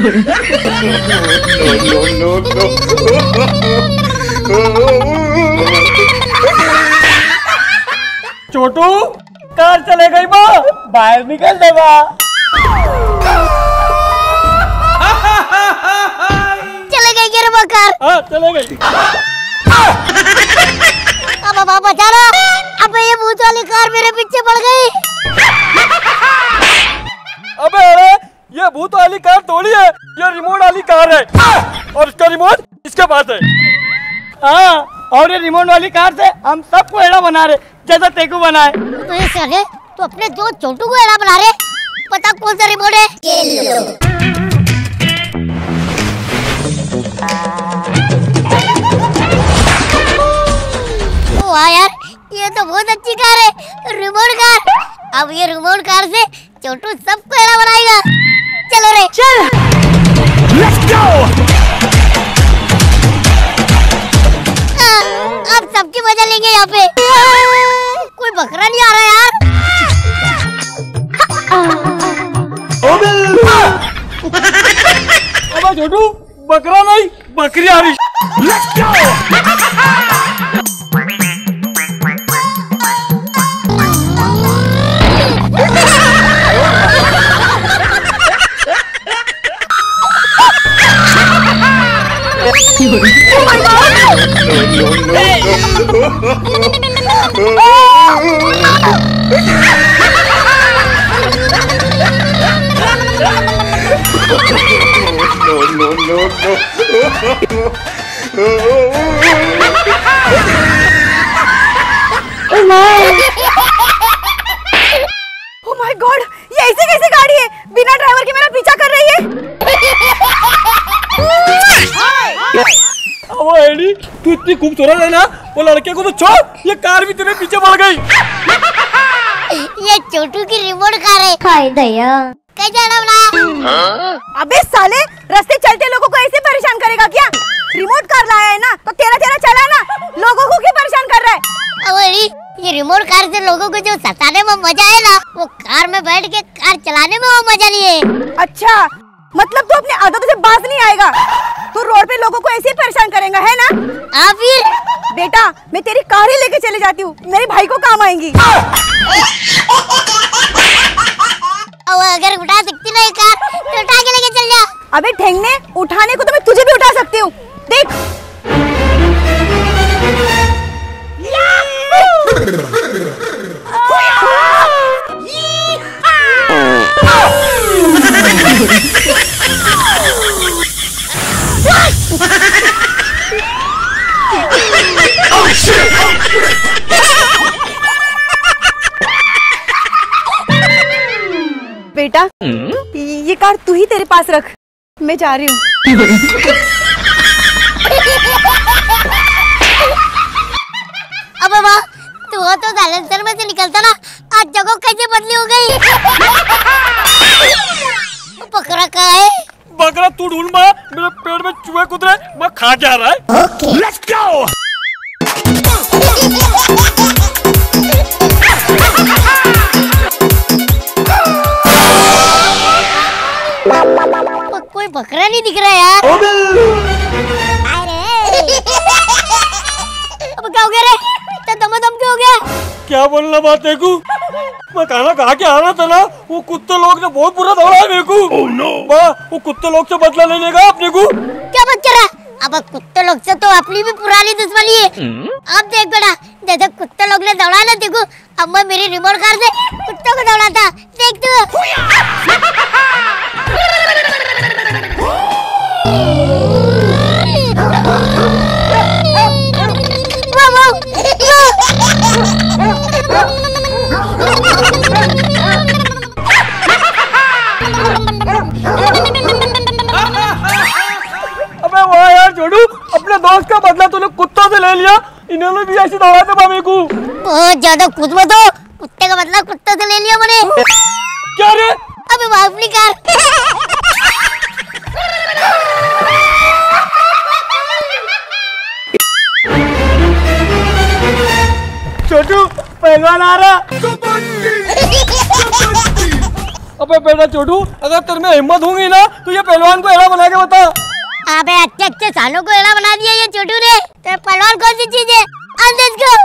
छोटू car चले गई बा, बाहर निकल दे बा। चले गई क्या रे कार? हाँ चले गई। अब बचा रहा। अबे ये भूत वाली कार मेरे पीछे पड़ गई। अबे अरे ये भूत वाली कार थोड़ी है, ये रिमोट वाली कार है और इसका रिमोट इसके पास है। हाँ और ये रिमोट वाली कार से हम सबको एड़ा बना रहे जैसा तेकू बनाए। तो ये सगे तो अपने दोस्त छोटू को एड़ा बना रहे। पता कौन सा रिमोट है? वाह यार ये तो बहुत अच्छी कार है, रिमोट कार। अब ये रिमोट कार से छोटू सबको एड़ा बनाएगा। चलो रे चल। Let's go! अब सबकी मजा लेंगे यहाँ पे। कोई बकरा नहीं आ रहा यार। अब छोटू बकरा नहीं बकरी आ रही। Let's go! Oh my God! ये ऐसे कैसे गाड़ी है? बिना ड्राइवर के मेरा पीछा कर रही है। वो एडी तू इतनी खूबसूरत है ना, वो लड़के को तो छोड़, ये कार भी तेरे पीछे पड़ गई। ये छोटू की रिमोट कार है। हाय दया कैसे बनाया? अबे साले रास्ते चलते लोगों को ऐसे परेशान करेगा क्या? रिमोट कार लाया है ना तो तेरा चला ना, लोगों को क्यों परेशान कर रहा है? अब ये रिमोट कार से लोगों को जो सताने में मजा है ना, वो कार में बैठ के कार चलाने में वो मजा नहीं है। अच्छा मतलब तू अपने आदतों से बाज नहीं आएगा। तू रोड पे लोगों को ऐसे ही परेशान करेगा है ना? फिर बेटा मैं तेरी कार ही लेके चले जाती हूँ, मेरे भाई को काम आएंगी। अगर उठा सकती ना ये कार तो उठा के लेके चल जा। अबे ठेंगने, उठाने को तो मैं तुझे भी उठा सकती हूँ, देख। बेटा ये कार तू ही तेरे पास रख, मैं जा रही हूँ। अबे वाह, तू हो तो साइलेंसर में से निकलता ना, आज जगह कैसे बदली हो गई। बकरा कहाँ है? बकरा तू ढूंढ बा, मेरे पेट में चूहे कूद रहे, मैं खा के आ रहा है। Okay. Let's go! कोई बकरा नहीं दिख रहा यार। अब क्या हो गया रे? तो दम क्यों हो गया? क्या बोलना बात है को? मैं खाना खा के आ रहा था ना, वो कुत्ते लोग ने बहुत बुरा दौड़ा है मेरे को। Oh no! वो कुत्ते लोग से बदला लेने का अपने को। क्या बात कर रहा? अब कुत्ते लोग से तो अपनी भी पुरानी दुश्मनी है। अब देख बेटा, जैसे कुत्ते लोग ने दौड़ा ना देखो, अब मैं मेरी रिमोट कार से कुत्तों को दौड़ाता, देख तू। अबे वाह यार छोटू, अपने दोस्त का बदला तूने कुत्तों से ले लिया, इन्होंने भी ऐसे दौड़ा था मेरे को। बहुत ज्यादा खुद मत हो, कुत्ते का बदला कुत्ते से ले लिया मैंने। क्या रे? अबे अपनी कार। छोटू पहलवान आ रहा। अबे बेटा छोटू, अगर तेरे में हिम्मत होगी ना तो ये पहलवान को एड़ा बना के बता। अबे अच्छे सालों को एड़ा बना दिया ये छोटू ने। तो पहलवान कौन सी चीज है? अंदर को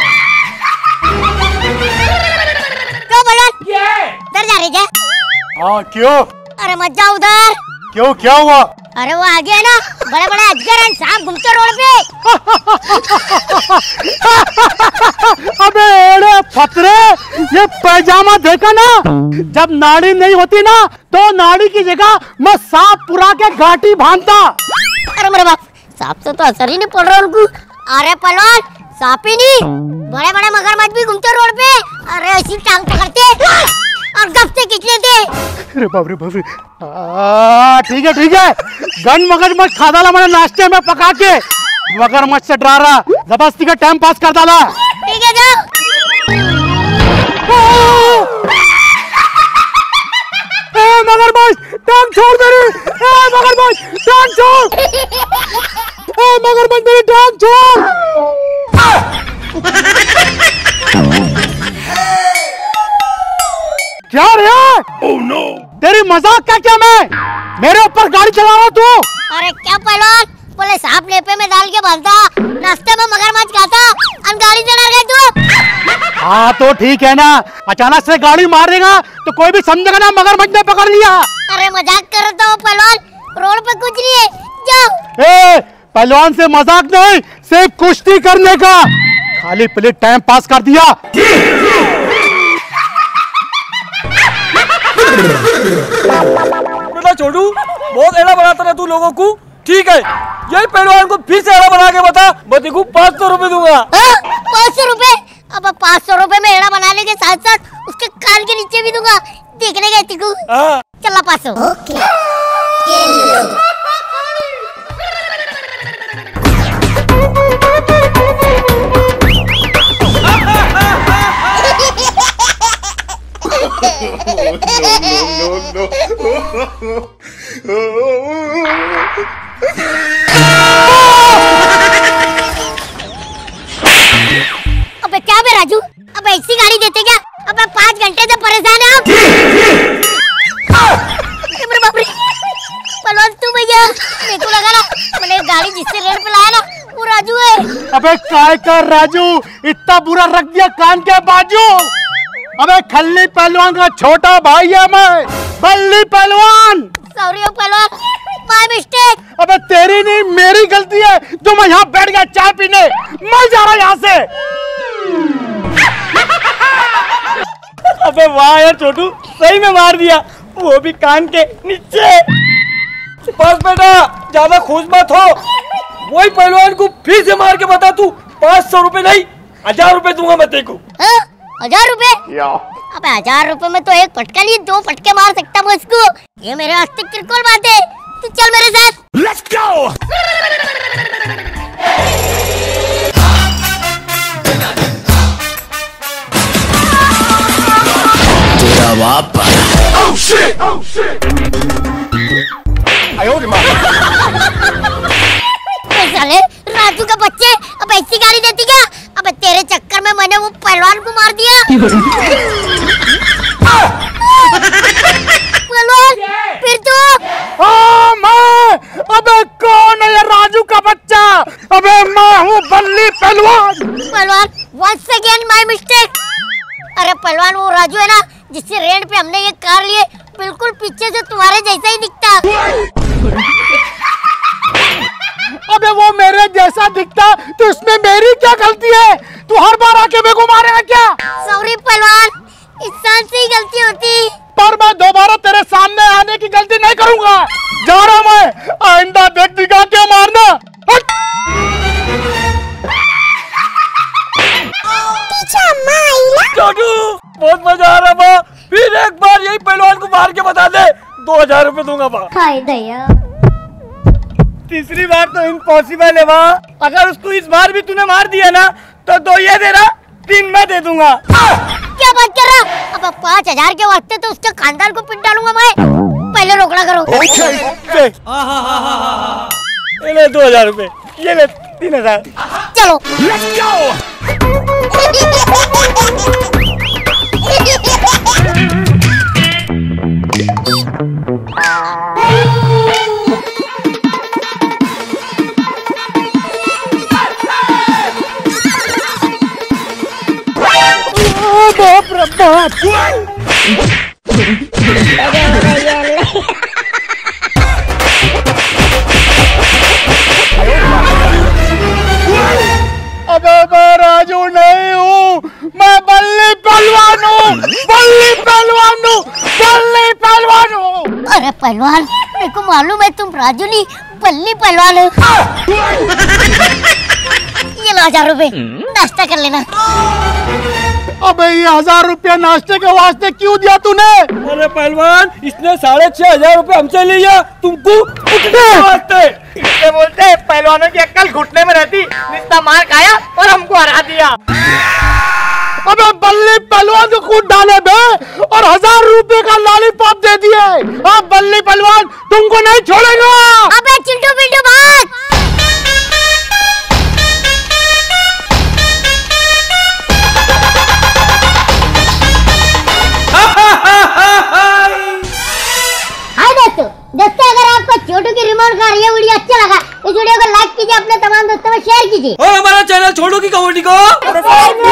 क्यों पहलवान उधर जा रही क्या? हाँ क्यों? अरे मत जाओ उधर। क्यों, क्या हुआ? अरे वो आगे है ना, बड़े बड़े अजगर और सांप घूमते रोड पे। अबे एड़े फतरे, ये पैजामा देखा ना? जब नाड़ी नहीं होती ना तो नाड़ी की जगह मैं सांप पुरा के घाटी बांधता। अरे मेरे बाप, सांप से तो असर ही नहीं पड़ रहा उनको। अरे पहलवान, सांप ही नहीं, बड़े बड़े मगरमच्छ भी घूमते रोड पे। अरे ऐसी टांग पकड़ते और गप से खींच लेते। अरे बाप रे बाप रे। ठीक है, गन मगरमच्छ खा डाला मैंने नाश्ते में पका के। मगरमच्छ से डरा रहा, जबरदस्ती का टाइम पास कर डाला। ठीक है जाओ। मगरमच्छ टांग छोड़ मेरी, मगरमच्छ टांग छोड़, मगरमच्छ मेरी टांग छोड़। क्या रे? Oh no! तेरी मजाक क्या मैं? मेरे ऊपर गाड़ी चला रहा तू? अरे क्या पहलवान, बोले सांप लेपे में डाल के बांधता, रास्ते में मगरमच्छ खाता और गाड़ी चढ़ा गए तू। हाँ तो ठीक है ना, अचानक से गाड़ी मारेगा तो कोई भी समझेगा ना मगरमच्छ ने पकड़ लिया। अरे मजाक कर रहा हूँ पहलवान, रोड पे कुछ नहीं है, जाओ। ए, पहलवान से मजाक नहीं, सिर्फ कुश्ती करने का। खाली पीली टाइम पास कर दिया। बेटा छोटू, बहुत एड़ा बनाता रहा तू लोगों को। ठीक है, यही पहलवान को फिर से एड़ा बना के बता, मैं तेको 500 रुपए दूंगा। 500 रुपए? अब 500 रुपए में एड़ा बनाने के साथ साथ उसके कान के नीचे भी दूंगा, देखने गए तेको। चला 500। अबे क्या बे राजू, अब ऐसी गाड़ी देते क्या? अब 5 घंटे से परेशान है आप। मेरे बाप रे, पहलवान तू भैया, मेरे को लगा ना मैंने गाड़ी जिससे रेड पे लाया ना वो राजू है। अबे काय कर राजू, इतना बुरा रख दिया कान के बाजू। अबे खल्ली पहलवान का छोटा भाई है मैं, बल्ली पहलवान। सॉरी पहलवान, माय मिस्टेक। अबे तेरी नहीं मेरी गलती है जो मैं यहाँ बैठ गया चाय पीने। मैं जा रहा यहाँ से। अबे वाह यार छोटू, सही में मार दिया, वो भी कान के नीचे। बस बेटा, ज्यादा खुश मत हो। वही पहलवान को फिर से मार के बता तू 500 रुपए नहीं 1000 रुपए दूंगा मैं तेको। 1000 रुपए? अबे 1000 रुपए में तो एक फटका नहीं 2 फटके मार सकता हूँ इसको। ये मेरे वास्ते किरकोल बात है, तू चल मेरे साथ। Let's go! तेरा बाप। Oh shit! Oh shit! साले राजू का बच्चे, अब ऐसी गाड़ी देती क्या? अब तेरे चक्कर में मैंने वो पहलवान को मार दिया। पहलवान फिर तो मैं। अबे कौन है ये राजू का बच्चा? अबे मैं हूँ बल्ली पहलवान। पहलवान once again my mistake। अरे पहलवान वो राजू है ना जिससे रेड पे हमने ये कार लिए, बिल्कुल पीछे से तुम्हारे जैसा ही दिखता। अबे वो मेरे जैसा दिखता तो इसमें मेरी क्या गलती है? तू हर बार आके मेरे को मारेगा क्या? सॉरी पहलवान, इंसान से ही गलती होती। पर मैं दोबारा तेरे सामने आने की गलती नहीं करूंगा। जा रहा मैं, आइंदा देख दिखा के मारना। छोटू बहुत मजा आ रहा बा, फिर एक बार यही पहलवान को मार के बता दे, 2000 रुपए दूंगा बा। हाय दया, तीसरी बार तो इम्पॉसिबल है बा। अगर उसको इस बार भी तूने मार दिया ना तो 2 ये दे रहा, 3 मैं दे दूंगा। क्या बात कर रहा? अब 5000 के वास्ते तो उसके खानदान को पिट डालूंगा मैं। पहले रोकड़ा करो। ये ले 2000 रुपए, ये ले 3000। चलो Let's go! अरे बाप। अबे मैं राजू नहीं हूँ, मैं बल्ली पहलवान हूँ, बल्ली पहलवान हूँ, बल्ली पहलवान हूँ। अरे पहलवान, मेरे को मालूम है तुम राजू नहीं बल्ली पहलवान हो। ये लो 1000 रुपए, नाश्ता कर लेना। अबे ये 1000 रुपया नाश्ते के वास्ते क्यों दिया तूने? अरे पहलवान, इसने 6500 रुपए हमसे लिया तुमको उठने वास्ते। इससे बोलते पहलवानों की अक्ल घुटने में रहती, रिश्ता मार खाया और हमको हरा दिया। अबे बल्ली पहलवान को कूद डाले बे और 1000 रुपए का लॉलीपॉप दे दिए। अब बल्ली पहलवान तुमको नहीं छोड़ेगा। अबे चिंटू पिंटू भाग। दोस्तों अगर आपको छोटू की रिमोट कार ये वीडियो अच्छा लगा, इस वीडियो को लाइक कीजिए, अपने तमाम दोस्तों में शेयर कीजिए और हमारा चैनल छोटू की कॉमेडी को